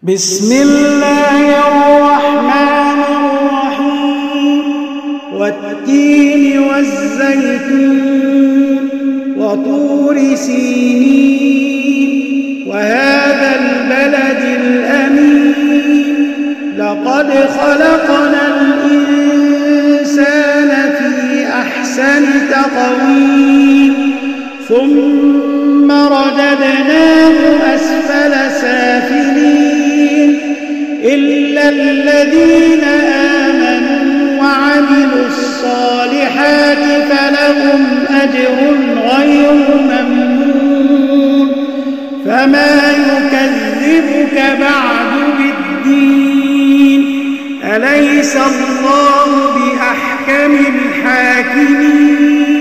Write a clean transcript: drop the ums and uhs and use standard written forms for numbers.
بسم الله الرحمن الرحيم والتين والزيتون وطور سينين وهذا البلد الأمين لقد خلقنا الإنسان في أحسن تقويم ثم رددناه أسفل سافلين إلا الذين آمنوا وعملوا الصالحات فلهم أجر غير ممنون فما يكذبك بعد بالدين أليس الله بأحكم الحاكمين